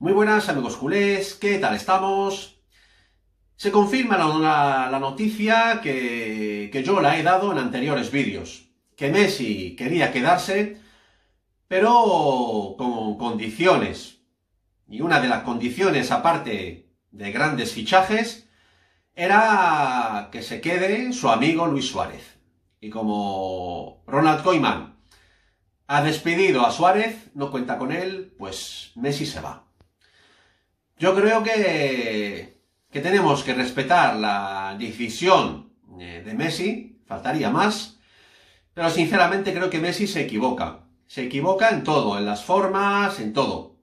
Muy buenas amigos culés, ¿qué tal estamos? Se confirma la noticia que yo la he dado en anteriores vídeos, que Messi quería quedarse, pero con condiciones. Y una de las condiciones, aparte de grandes fichajes, era que se quede su amigo Luis Suárez. Y como Ronald Koeman ha despedido a Suárez, no cuenta con él, pues Messi se va. Yo creo que tenemos que respetar la decisión de Messi, faltaría más, pero sinceramente creo que Messi se equivoca. Se equivoca en todo, en las formas, en todo.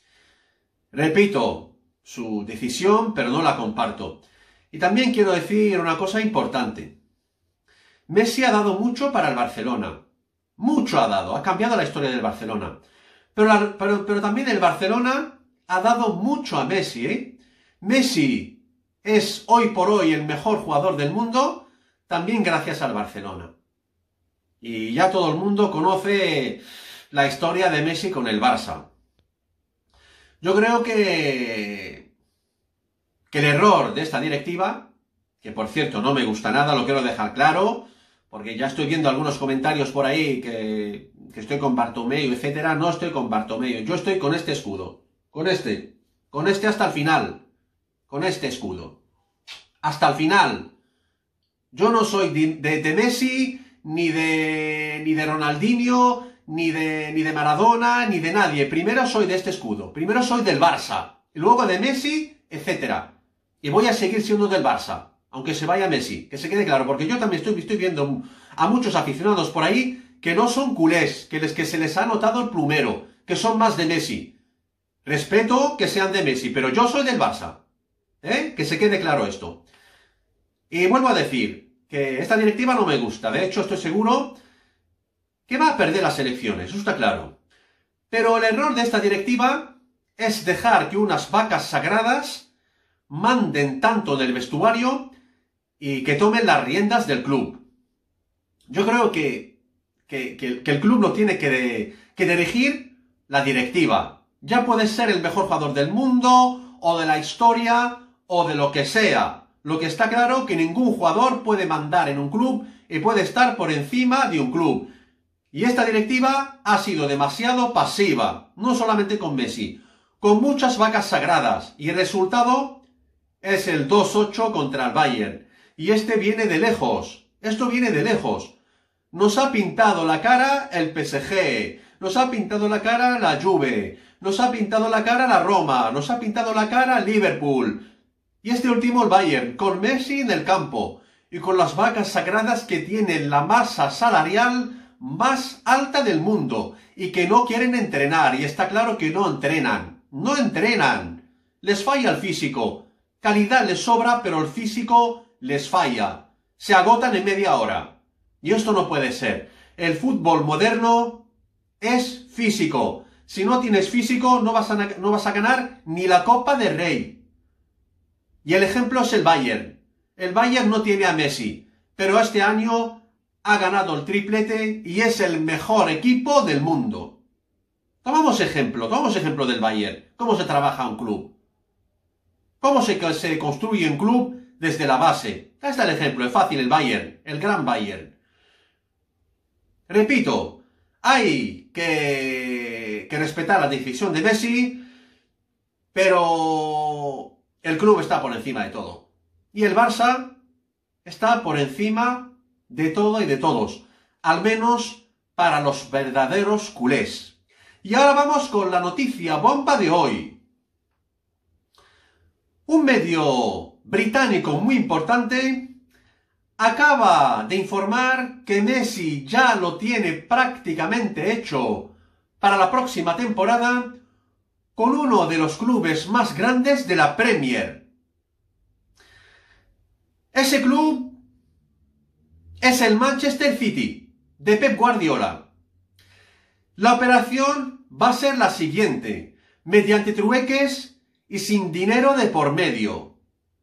Repito, su decisión, pero no la comparto. Y también quiero decir una cosa importante. Messi ha dado mucho para el Barcelona. Mucho ha dado, ha cambiado la historia del Barcelona. Pero también el Barcelona ha dado mucho a Messi, ¿eh? Messi es hoy por hoy el mejor jugador del mundo, también gracias al Barcelona. Y ya todo el mundo conoce la historia de Messi con el Barça. Yo creo que el error de esta directiva, que por cierto no me gusta nada, lo quiero dejar claro, porque ya estoy viendo algunos comentarios por ahí que estoy con Bartomeu, etcétera. No estoy con Bartomeu, yo estoy con este escudo. Con este hasta el final. Con este escudo. Hasta el final. Yo no soy de Messi, ni de Ronaldinho, ni de Maradona, ni de nadie. Primero soy de este escudo. Primero soy del Barça. Y luego de Messi, etc. Y voy a seguir siendo del Barça. Aunque se vaya Messi. Que se quede claro. Porque yo también estoy viendo a muchos aficionados por ahí que no son culés. Que se les ha notado el plumero. Que son más de Messi. Respeto que sean de Messi, pero yo soy del Barça. Que se quede claro esto. Y vuelvo a decir que esta directiva no me gusta. De hecho, estoy seguro que va a perder las elecciones, eso está claro. Pero el error de esta directiva es dejar que unas vacas sagradas manden tanto del vestuario y que tomen las riendas del club. Yo creo que el club lo tiene que dirigir la directiva. Ya puedes ser el mejor jugador del mundo, o de la historia, o de lo que sea. Lo que está claro que ningún jugador puede mandar en un club y puede estar por encima de un club. Y esta directiva ha sido demasiado pasiva, no solamente con Messi, con muchas vacas sagradas. Y el resultado es el 2-8 contra el Bayern. Y este viene de lejos. Esto viene de lejos. Nos ha pintado la cara el PSG. Nos ha pintado la cara la Juve. Nos ha pintado la cara la Roma. Nos ha pintado la cara Liverpool. Y este último el Bayern, con Messi en el campo. Y con las vacas sagradas que tienen la masa salarial más alta del mundo. Y que no quieren entrenar. Y está claro que no entrenan. No entrenan. Les falla el físico. Calidad les sobra, pero el físico les falla. Se agotan en media hora. Y esto no puede ser. El fútbol moderno es físico. Si no tienes físico, no vas a ganar ni la Copa del Rey. Y el ejemplo es el Bayern. El Bayern no tiene a Messi, pero este año ha ganado el triplete y es el mejor equipo del mundo. Tomamos ejemplo del Bayern. ¿Cómo se trabaja un club? ¿Cómo se construye un club desde la base? Ahí está el ejemplo, es fácil, el Bayern, el gran Bayern. Repito, hay que respetar la decisión de Messi, pero el club está por encima de todo. Y el Barça está por encima de todo y de todos, al menos para los verdaderos culés. Y ahora vamos con la noticia bomba de hoy. Un medio británico muy importante acaba de informar que Messi ya lo tiene prácticamente hecho para la próxima temporada con uno de los clubes más grandes de la Premier. Ese club es el Manchester City, de Pep Guardiola. La operación va a ser la siguiente, mediante trueques y sin dinero de por medio.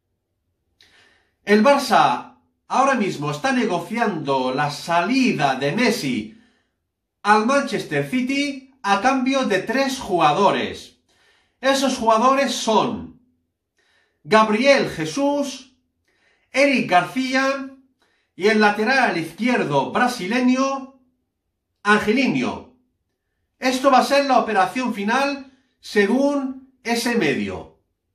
El Barça ahora mismo está negociando la salida de Messi al Manchester City a cambio de 3 jugadores. Esos jugadores son Gabriel Jesús, Eric García y el lateral izquierdo brasileño, Angelino. Esto va a ser la operación final según ese medio.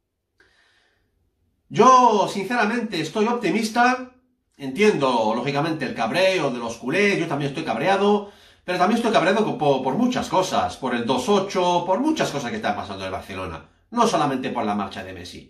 Yo, sinceramente, estoy optimista. Entiendo, lógicamente, el cabreo de los culés. Yo también estoy cabreado. Pero también estoy cabreado por muchas cosas. Por el 2-8, por muchas cosas que están pasando en Barcelona. No solamente por la marcha de Messi.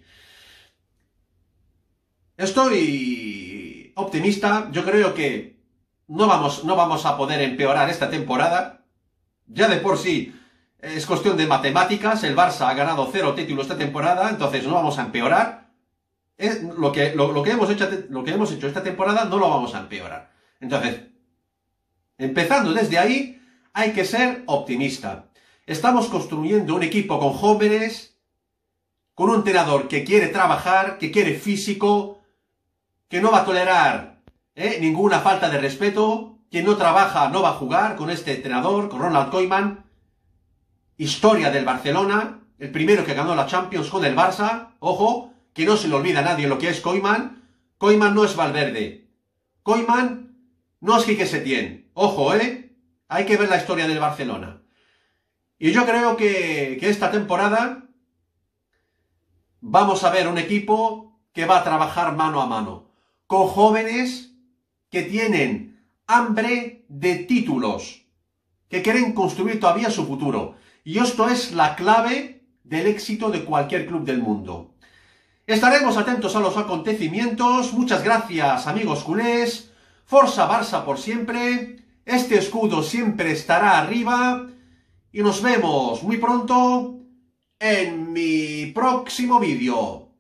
Estoy optimista. Yo creo que no vamos a poder empeorar esta temporada. Ya de por sí es cuestión de matemáticas. El Barça ha ganado 0 títulos esta temporada. Entonces no vamos a empeorar. Lo que hemos hecho esta temporada no lo vamos a empeorar. Entonces, empezando desde ahí, hay que ser optimista. Estamos construyendo un equipo con jóvenes, con un entrenador que quiere trabajar, que quiere físico, que no va a tolerar ninguna falta de respeto. Quien no trabaja no va a jugar con este entrenador, con Ronald Koeman. Historia del Barcelona, el primero que ganó la Champions con el Barça, ojo, que no se le olvida a nadie lo que es Koeman. Koeman no es Valverde. Koeman no es Quique Setién. Ojo, hay que ver la historia del Barcelona. Y yo creo que esta temporada vamos a ver un equipo que va a trabajar mano a mano, con jóvenes que tienen hambre de títulos, que quieren construir todavía su futuro. Y esto es la clave del éxito de cualquier club del mundo. Estaremos atentos a los acontecimientos. Muchas gracias, amigos culés. Forza Barça por siempre. Este escudo siempre estará arriba. Y nos vemos muy pronto en mi próximo vídeo.